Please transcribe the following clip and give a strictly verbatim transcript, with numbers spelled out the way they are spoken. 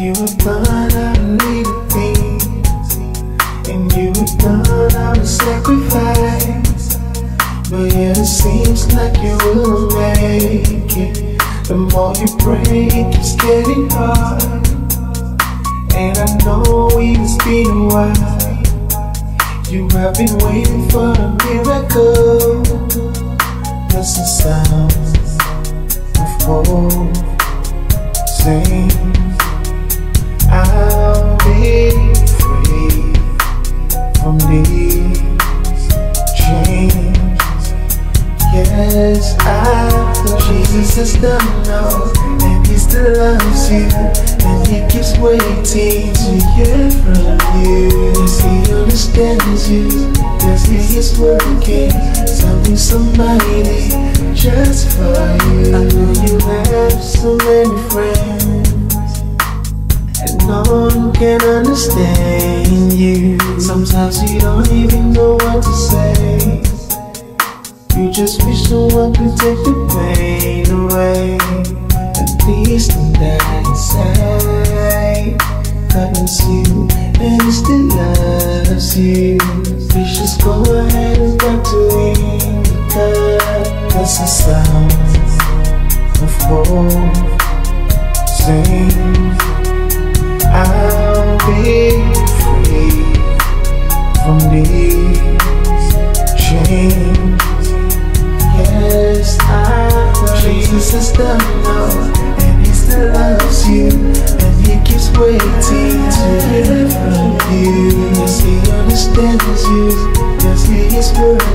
you have done all the little things, and you have done all the sacrifice. But yet it seems like you will make it. The more you pray, it keeps getting hard. And I know it's been a while. You have been waiting for a miracle. That's the sound of hope. Sing, I'll be free from these chains. Yes, I know Jesus has done it all, and He still loves you, and He keeps waiting to hear from you. Yes, He understands you, yes, He is working something so mighty just for you. I know you have so many friends, and no one can understand you. Sometimes you don't even know what to say. You just wish someone could take the pain away. At least in that inside, God loves you, and He still loves you. Please just go ahead and back to Him, because that's the sound of hope. Sing, I'll be free from these chains. Yes, I know Jesus has done it all, and He still loves you, and He keeps waiting to hear from you. Yes, He understands you, yes, He is working